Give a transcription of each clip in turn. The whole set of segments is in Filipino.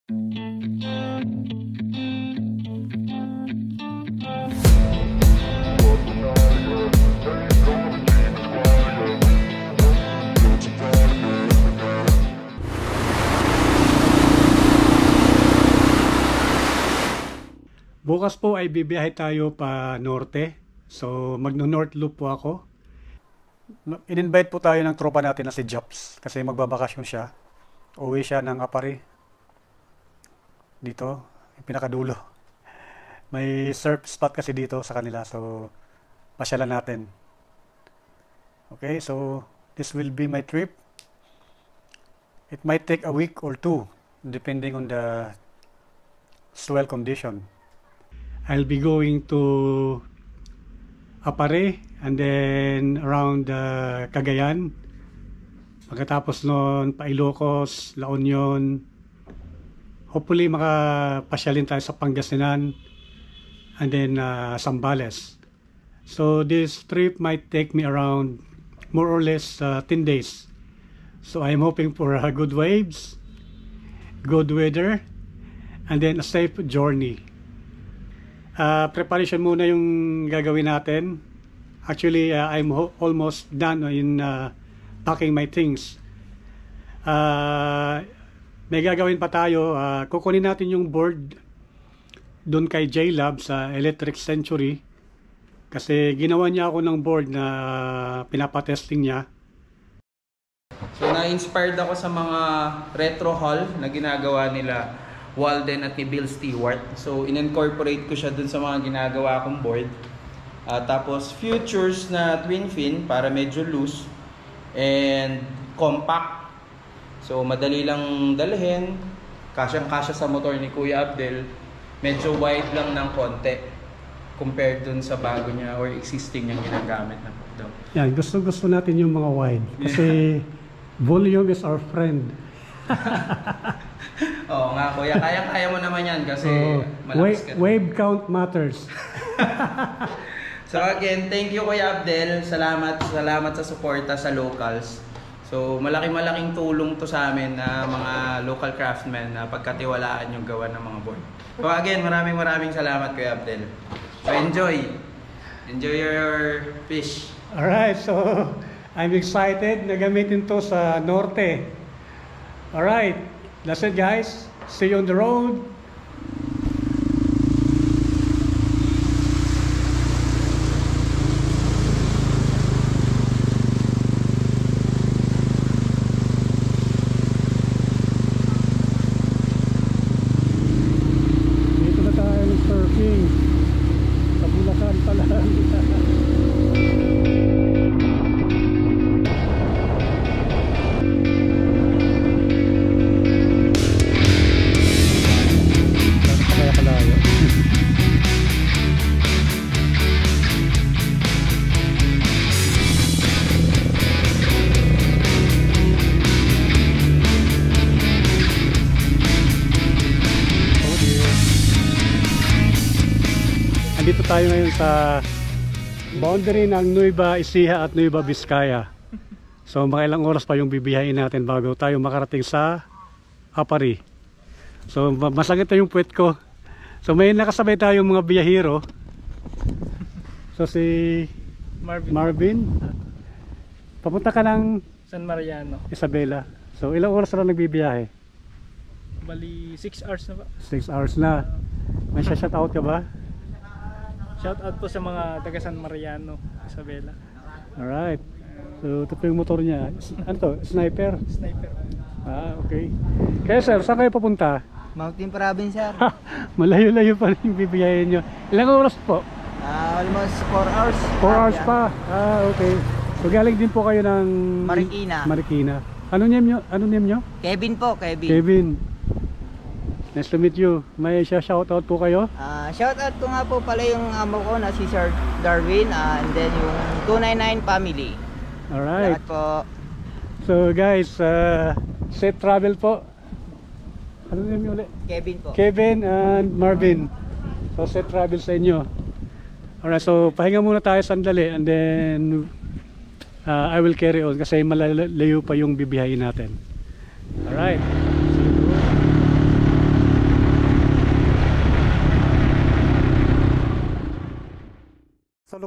Bukas po ay bibiyahe tayo pa norte. So magno-north loop po ako. In-invite po tayo ng tropa natin na si Jops kasi magbabakasyon siya. Uwi siya ng Apari. Dito, yung pinakadulo. May surf spot kasi dito sa kanila. So pasyalan natin. Okay, so this will be my trip. It might take a week or two depending on the swell condition. I'll be going to Apare and then around Cagayan. Pagkatapos noon, pa Ilocos, La Union. Hopefully makapasyalin tayo sa Pangasinan and then Zambales. So this trip might take me around more or less 10 days. So I'm hoping for good waves, good weather, and then a safe journey. Preparation muna yung gagawin natin. Actually, I'm almost done in packing my things. May gagawin pa tayo. Kukunin natin yung board doon kay J-Lab sa Electric Century. Kasi ginawa niya ako ng board na pinapatesting niya. So na-inspired ako sa mga retro haul na ginagawa nila Walden at ni Bill Stewart. So in-incorporate ko siya dun sa mga ginagawa kong board. Tapos futures na twin fin para medyo loose and compact. So madali lang dalhin. Kasyang-kasya sa motor ni Kuya Abdel. Medyo wide lang ng konti compared dun sa bago niya or existing niyang ginagamit na daw. Yan, gusto natin yung mga wide. Kasi volume is our friend. Oo nga kuya, kaya mo naman yan kasi malakas ka. Wave count matters. So again, thank you Kuya Abdel. Salamat sa suporta sa locals. So malaking tulong to sa amin na mga local craftsmen na pagkatiwalaan yung gawa ng mga board. So again, maraming salamat Kuya Abdel. So enjoy your fish. Alright, so I'm excited na gamitin to sa norte. Alright, that's it guys. See you on the road. Dito na tayo ng surfing. Sa Bulacan pala. Dito tayo ngayon sa boundary ng Nueva Ecija at Nueva Vizcaya. So makailang oras pa yung bibiyahin natin bago tayo makarating sa Apari. So masagit na yung puwet ko. So may nakasabay tayong mga biyahero. So si Marvin. Papunta ka ng San Mariano, Isabela. So ilang oras na lang nagbibiyahe? bali 6 hours na ba? 6 hours na. May shout out ka ba? Shout out po sa mga taga San Mariano, Isabela. Alright. So ito po yung motor niya. Ano to? Sniper? Sniper. Okay. Kaya sir, saan kayo papunta? Mountain Province, sir. Malayo-layo pa rin yung bibiyahin nyo. Ilang oras po? Almost 4 hours. 4 hours pa. Okay. So galing din po kayo ng Marikina. Ano name nyo? Kevin po, Kevin. Kevin. Nice to meet you. May shoutout po kayo? Shoutout ko nga po pala yung amo ko na si Sir Darwin, and then yung 299 family. Alright. Lahat po. So guys, safe travel po. Ano name nyo ulit? Kevin po. Kevin and Marvin. So safe travel sa inyo. Alright, so pahinga muna tayo sandali and then I will carry on kasi malalayo pa yung bibiyahin natin. Alright. See you.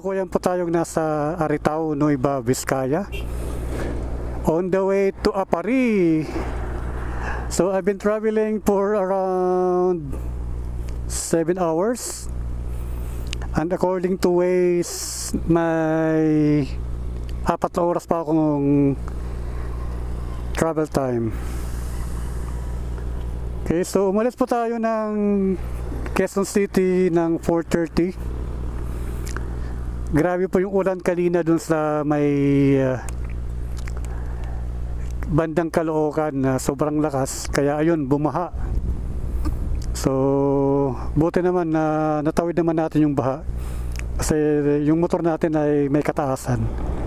kasalukuyan po tayong nasa Aritao, Nueva Vizcaya. On the way to Apari. So I've been traveling for around 7 hours. And according to Waze, may 4 na oras pa akong travel time. Okay, so umalis po tayo ng Quezon City ng 4:30. Grabe po yung ulan kanina dun sa may bandang Caloocan na sobrang lakas. Kaya ayun, bumaha. So, buti naman na natawid naman natin yung baha. Kasi yung motor natin ay may kataasan.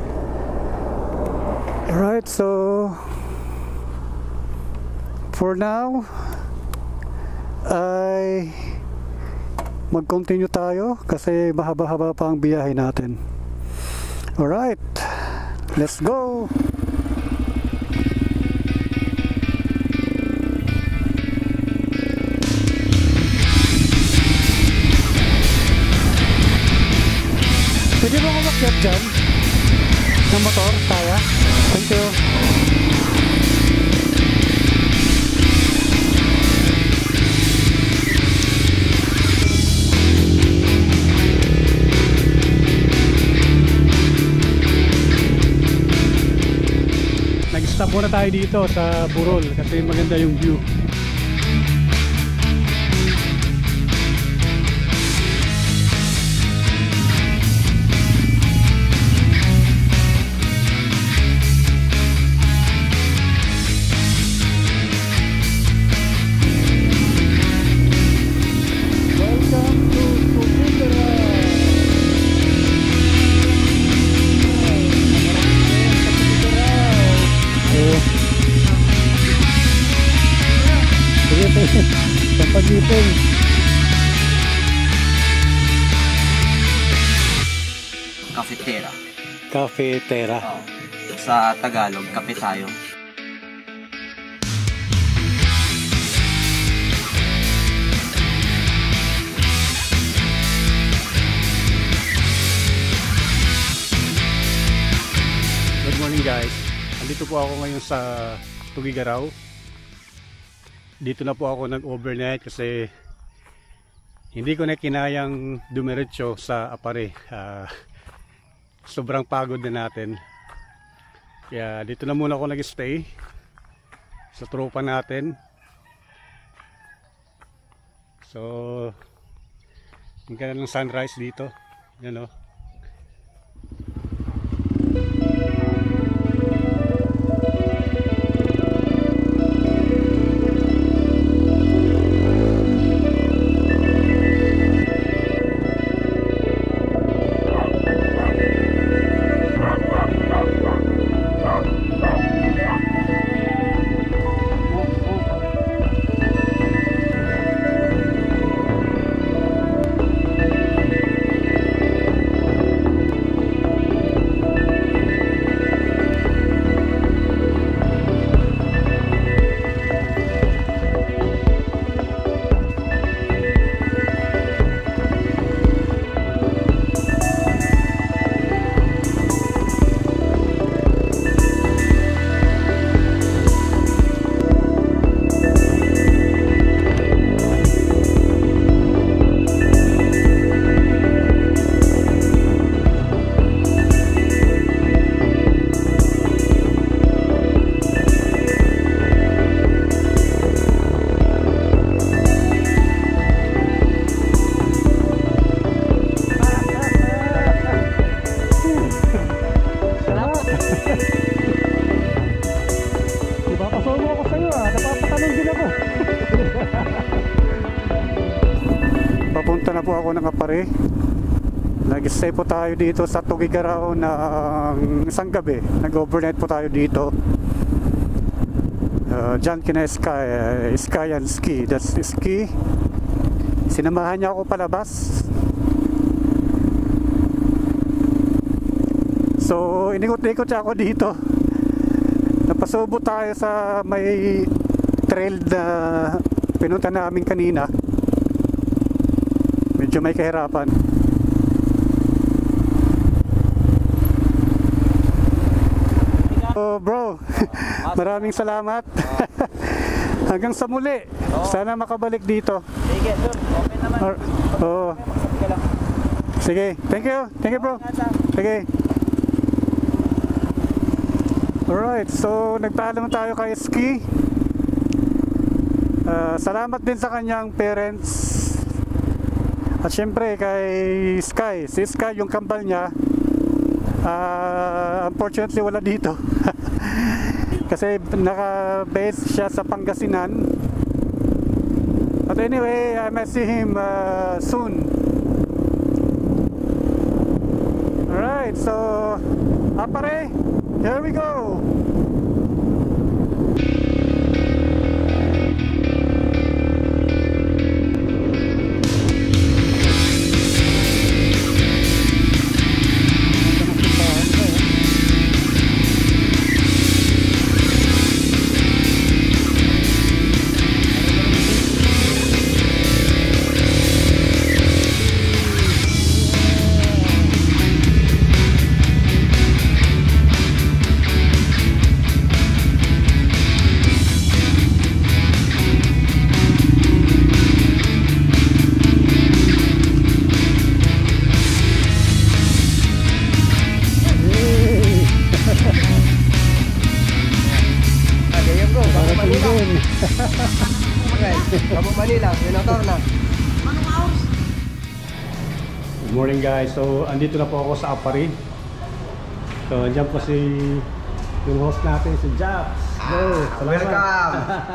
Alright, so for now ay mag-continue tayo kasi mahaba-haba pa ang biyahe natin. Alright, let's go! Pwede mo ko makyat dyan ng motor, kaya? Thank you. Nag-stop muna tayo dito sa Burol kasi maganda yung view. Pag-ipon. Cafetera. Cafetera. Oh. Sa Tagalog, kape tayo. Good morning guys. Andito po ako ngayon sa Tugigaraw. Dito na po ako nag-overnight kasi hindi ko na kinayang dumiretso sa Apare. Sobrang pagod na natin. Kaya dito na muna ako nag-stay sa tropa natin. So, ang ganda ng sunrise dito. Yan o. Papunta na po ako ng Apare. Nag-stay po tayo dito sa Tugigaraw ng isang gabi. Nag-overnight po tayo dito. Diyan kina Sky and Ski. That's Ski. Sinamahan niya ako palabas. So inikot-ikot siya ako dito. Napasubo tayo sa may trail na pinunta namin kanina. Medyo may kahirapan. So bro, maraming salamat. Hanggang sa muli. Sana makabalik dito. Sige, sir. Okay naman. Oo. Sige lang. Sige, thank you. Thank you bro. Sige. Alright, so nagpaalam tayo kay Ski. Salamat din sa kanyang parents. At syempre kay Sky. Si Sky, yung kambal niya, unfortunately wala dito. Kasi naka-base siya sa Pangasinan. But anyway, I might see him soon. Alright, so apare, here we go. Good morning guys, so andito na po ako sa Apari. So andyan po yung host natin, si Japs. Welcome!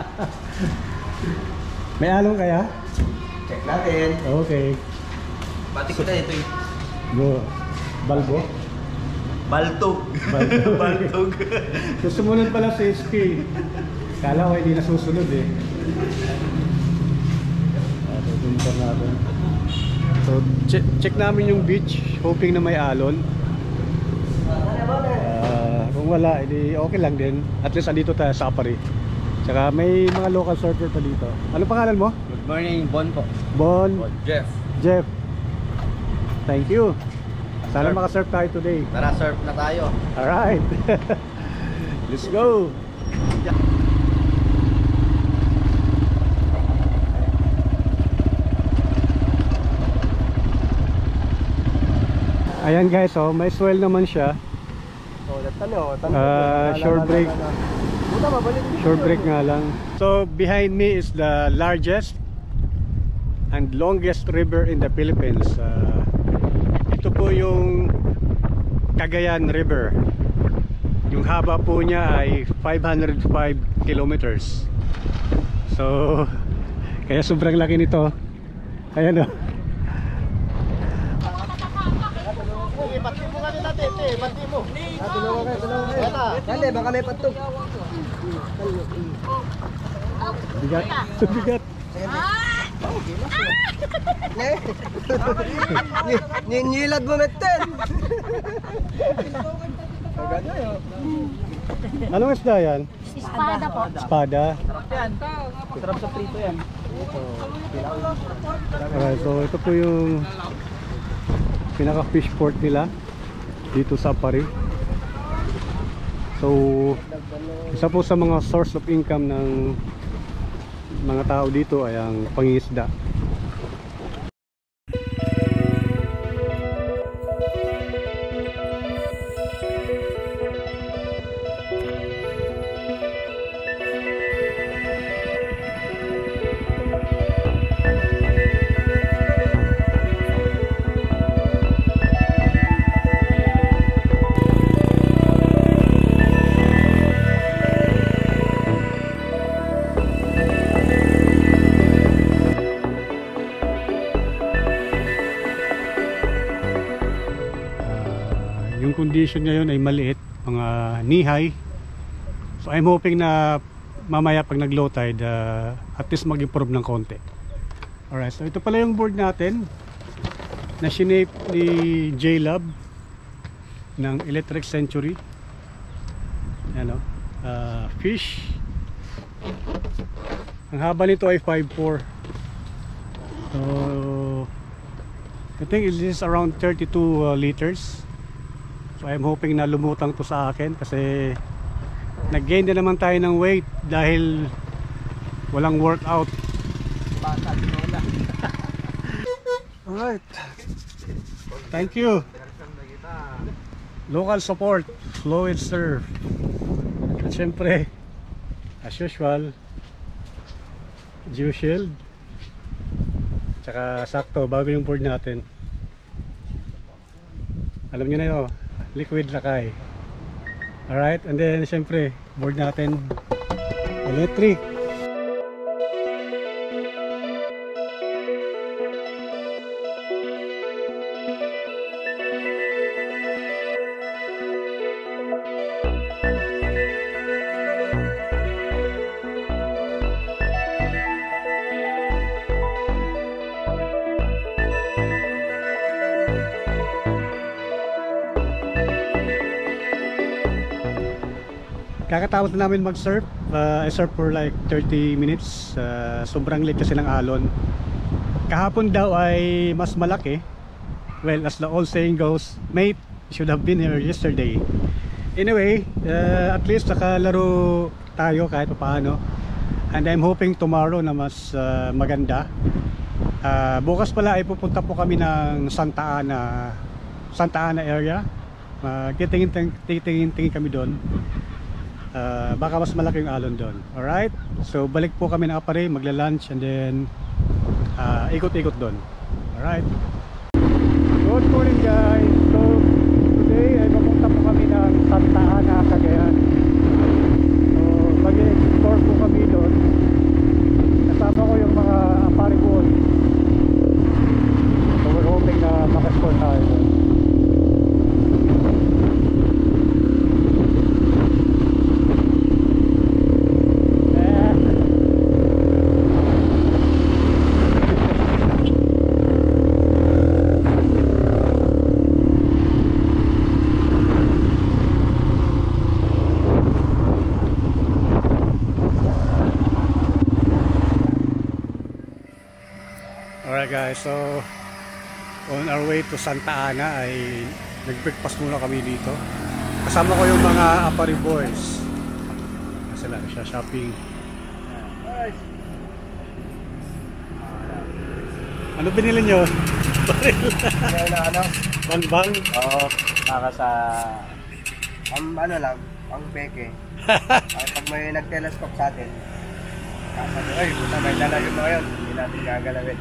May along kaya? Check natin. Okay. Batik ko na ito eh. Go. Balbo? Baltog. Baltog. So sumunod pala si Ski. Kala ko hindi nasusunod eh. Tutuntor natin. So check namin yung beach, hoping na may alon. Kung wala, edi okay lang din. At least andito tayo sa Apari. Tsaka may mga local surfer pa dito. Ano pangalan mo? Good morning, Bon po. Bon. Jeff. Jeff. Thank you. Sana makasurf tayo today. Tara, surf na tayo. Alright. Let's go. Ayan guys, oh, may swell naman siya. Short break. Short break nga lang. So behind me is the largest and longest river in the Philippines. Ito po yung Cagayan River. Yung haba po niya ay 505 kilometers. So kaya sobrang laki nito. Ayan oh. Dali, baka may patog. Bigat. Bigat. Nilad mo meten. Anong isda yan? Espada po. Espada. Sarap sa prito yan. Alright, so ito po yung pinaka fish port nila dito sa Apari. So isa po sa mga source of income ng mga tao dito ay ang pangingisda. Yung condition ngayon ay maliit, mga knee high. So I'm hoping na mamaya pag nag low tide at least mag-improve ng konti. Alright, so ito pala yung board natin na shinape ni J-Lab ng Electric Century. Ano, fish. Ang haba nito ay 5'4". So I think it is around 32 liters. So I'm hoping na lumutang to sa akin kasi Nag-gain na naman tayo ng weight dahil walang workout. Bata, tinola. Alright. Thank you. Local support, Fluid Surf. At syempre, as usual, Dew Shield. Tsaka sakto, bago yung board natin. Alam nyo na yun, liquid lakay. Alright, and then syempre, board natin, electric. Kakatapos na namin mag-surf. I surf for like 30 minutes. Sobrang late kasi ng alon. Kahapon daw ay mas malaki. Well, as the old saying goes, mate, should have been here yesterday. Anyway, at least nakalaro tayo kahit paano. And I'm hoping tomorrow na mas maganda. Bukas pala ay pupunta po kami ng Santa Ana area. Titingin kami doon. Baka mas malaki yung alon doon. Alright, so balik po kami ng Apare, magla-lunch and then ikot-ikot doon. Alright, good morning guys. So today ay papunta po kami ng Santa Ana, Cagayan. So mag-explore po kami doon. Kasama ko yung mga Apare boys. So we're hoping na maka-score tayo doon. Alright guys, so on our way to Santa Ana ay nag-breakfast muna kami dito. Kasama ko yung mga Apare boys. Sila siya shopping. Ano binili nyo? Ano? Bang-bang? Oo, para sa... ano lang, pang peke. Pag may nag-telescope sa atin, kasabi, ay, puta, may dala yun na yun. Hindi natin gagalawin.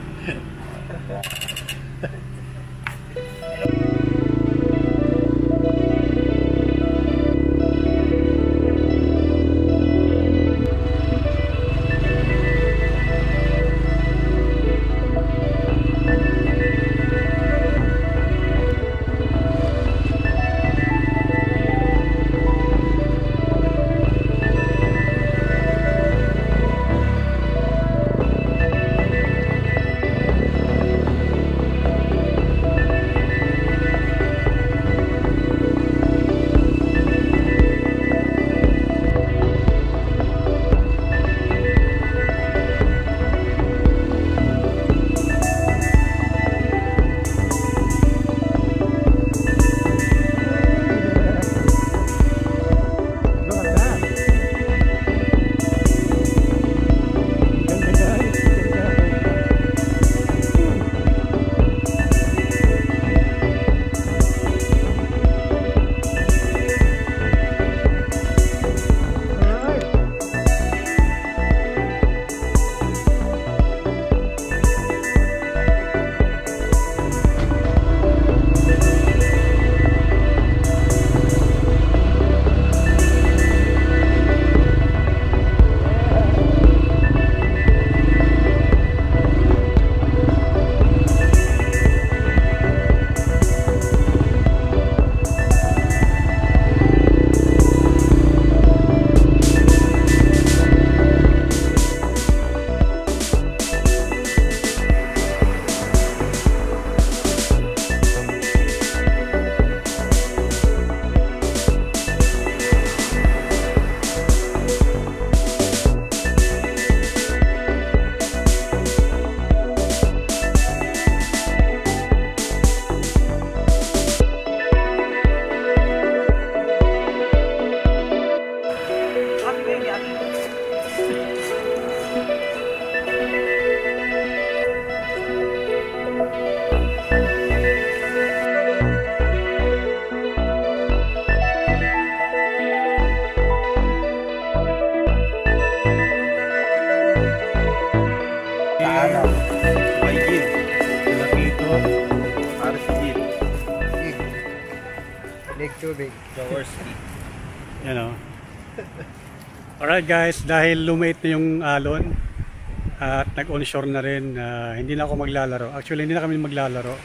Paalam. may gid. Lapito. Para sa gid. Big. Big tubig. The worst speed. Yan o. Alright guys, dahil lumait na yung alon at nag-onshore na rin, hindi na ako maglalaro. Actually, hindi na kami maglalaro.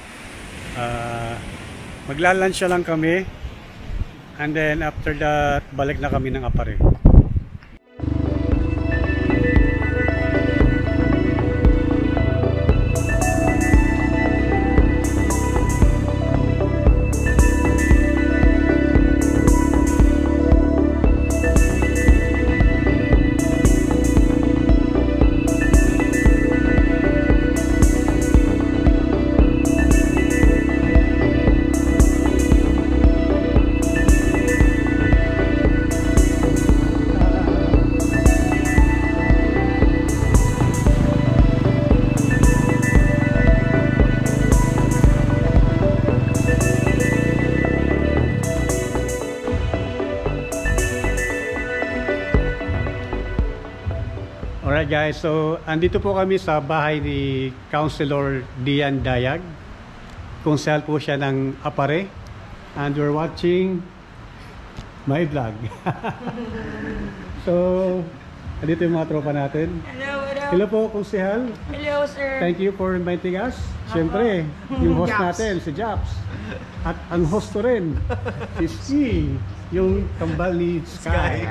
Maglalansya lang kami. And then after that, balik na kami ng Apare. Alright guys, so andito po kami sa bahay ni Councilor Dian Dayag. Konsehal po siya ng Apare. And we're watching my vlog. So, andito yung mga tropa natin. Hello po, Konsehal. Hello, sir. Thank you for inviting us. Siyempre, yung host natin, si Japs. At ang host ko rin, si Ski, yung kambal ni Sky.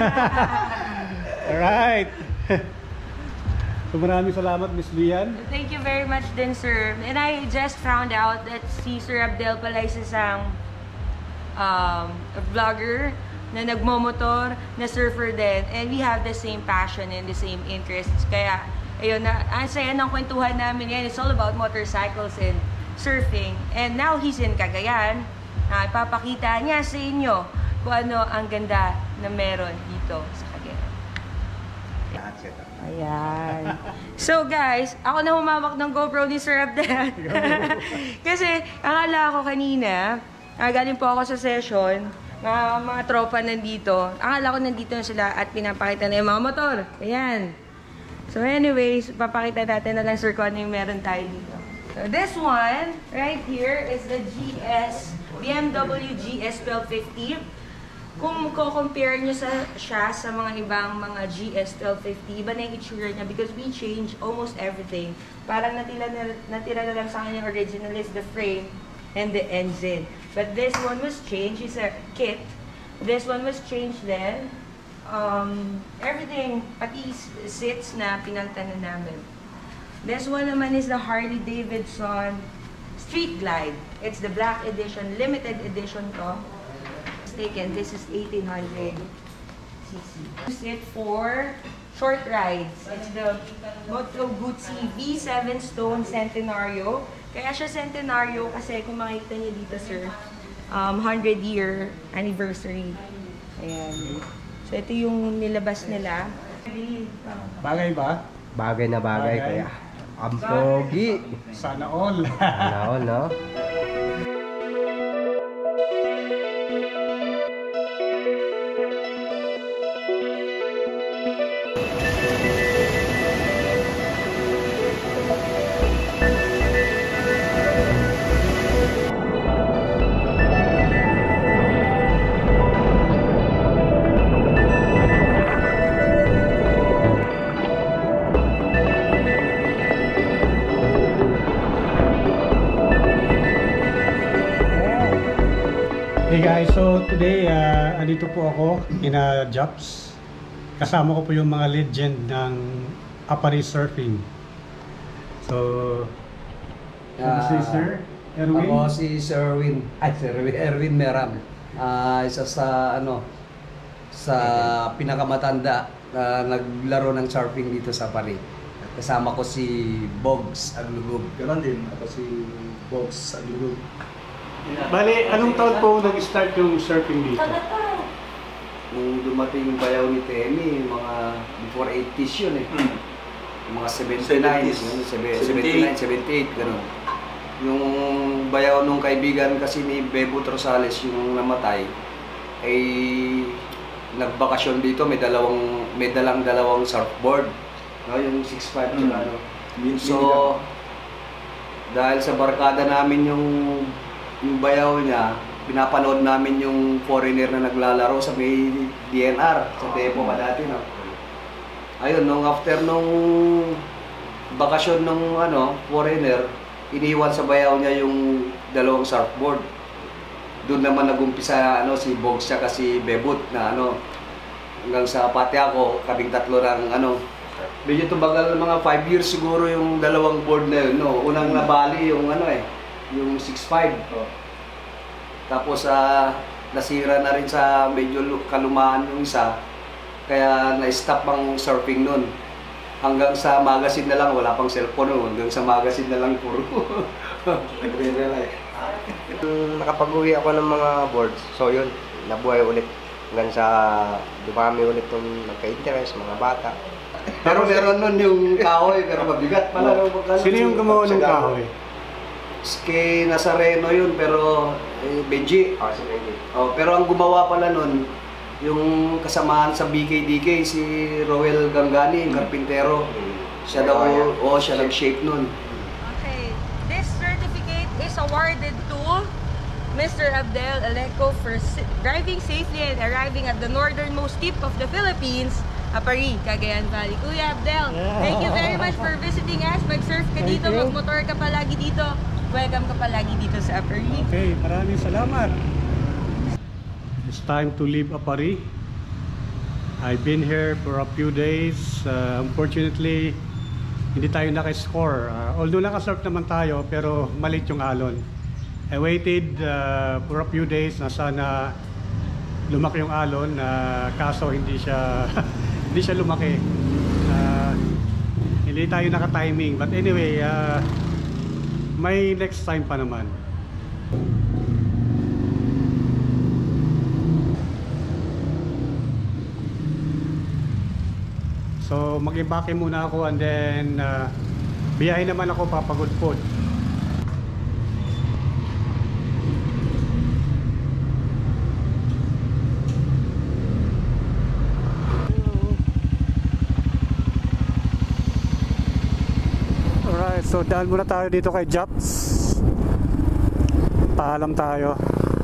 Alright. So maraming salamat, Miss Lian. Thank you very much din, sir. And I just found out that si Sir Abdel pala is isang vlogger na nagmomotor, na surfer din. And we have the same passion and the same interests. Kaya, ayun, ang saya ng kwentuhan namin yan. It's all about motorcycles and surfing. And now he's in Cagayan. Ipapakita niya sa inyo kung ano ang ganda na meron dito sa Cagayan. Ayan. So guys, ako na humawak ng GoPro ni Sir Abdel. Kasi akala ko kanina, galing po ako sa session, mga tropa nandito. Akala ko nandito na sila at pinapakita na yung mga motor. Ayan. So anyways, papakita natin na lang, sir, kung ano yung meron tayo dito. So this one, right here, is the BMW GS 1250. Kung compare nyo siya sa mga ibang mga GS 1250, iba na yung itsura niya because we changed almost everything. Parang natira na lang sa kanya original is the frame and the engine. But this one was changed. It's a kit. This one was changed then. Everything, pati seats na pinalitan na namin. This one naman is the Harley Davidson Street Glide. It's the black edition, limited edition to. Taken. This is 1800 cc. Use it for short rides. It's the Moto Guzzi V7 Stone Centenario. Kaya siya Centenario kasi kung makikita niyo dito, sir, 100-year anniversary. Ayan. So ito yung nilabas nila. Bagay ba? Bagay na bagay. Kaya ang pogi. Sana all. Sana all, no? Hey guys, so today andito po ako kina Japs. Kasama ko po yung mga legend ng Apare Surfing. So, si Sir Erwin. Ako si Sir Erwin. Erwin Meram. Isa sa sa pinakamatanda na naglaro ng surfing dito sa Apare. Kasama ko si Bogs Aglugub. Ganon din, ako si Bogs Aglugub. Bale, anong taon po nag-start yung surfing dito? Nung dumating yung bayaw ni Temi, mga before 80s yun eh. Mga 79, 79, 78, gano'n. Yung bayaw nung kaibigan kasi ni Bebo Rosales yung namatay, ay nagbakasyon dito, may dalang dalawang surfboard. No, yung 6'5", So, dahil sa barkada namin yung bayaw niya, pinapanood namin yung foreigner na naglalaro sa may DNR, sa Depo pa dati, no? Ayun, after nung bakasyon ng foreigner, iniwan sa bayaw niya yung dalawang surfboard. Doon naman nagumpisa si Bogs siya kasi Bebut na hanggang sa pati ako, kaming tatlo ng medyo tumagal mga 5 years siguro yung dalawang board na yun, no? Unang nabali yung yung 6'5". Tapos nasira na rin sa medyo kalumaan yung isa. Kaya na-stop ang surfing nun. Hanggang sa magazine na lang, wala pang cellphone nun. Hanggang sa magazine na lang puro. Nakapag-uwi ako ng mga boards. So yun, nabuhay ulit. Hanggang sa dumami ulit yung nagka-interest, mga bata. Pero meron nun yung kahoy, pero mabigat pala. Sino yung gumawa ng kahoy? Kay Nazareno yun, pero Benji. Si Benji. Pero ang gumawa pala nun, yung kasamahan sa BKDK, si Roel Gangani, yung karpintero. Siya daw, siya nag-shape nun. Okay, this certificate is awarded to Mr. Abdel Aleco for driving safely and arriving at the northernmost tip of the Philippines, Apari, Cagayan Valley. Kuya Abdel, thank you very much for visiting us. Mag-surf ka dito, mag-motor ka palagi dito. Welcome ka palagi dito sa Apari. Okay, maraming salamat. It's time to leave Apari. I've been here for a few days. Unfortunately, hindi tayo naka-score. Although naka-surf naman tayo, pero malit yung alon. I waited for a few days na sana lumaki yung alon, kaso hindi siya hindi siya lumaki. Hindi tayo naka-timing. But anyway, may next time pa naman. So mag-ibake muna ako and then biyahe naman ako papagudpod. Alright, so daan muna tayo dito kay Japs. Paalam tayo.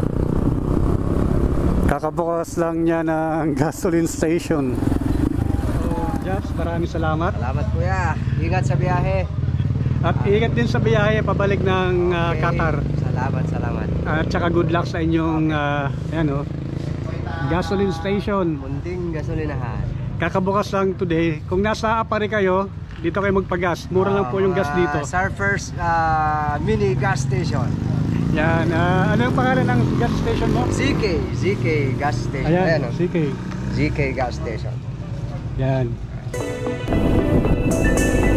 Kakabukas lang niya ng gasoline station. Japs, maraming salamat. Salamat kuya. Ingat sa biyahe. At ingat din sa biyahe pabalik ng Qatar. Salamat. At saka good luck sa inyong gasoline station. Munting gasolinahan. Kakabukas lang today. Kung nasa Apari kayo, dito kayo magpagas. Mura lang po yung gas dito. Surfers mini gas station. Yan. Ano yung pangalan ng gas station mo? ZK gas station. Ayan, Ayan, ZK. ZK gas station. Yan.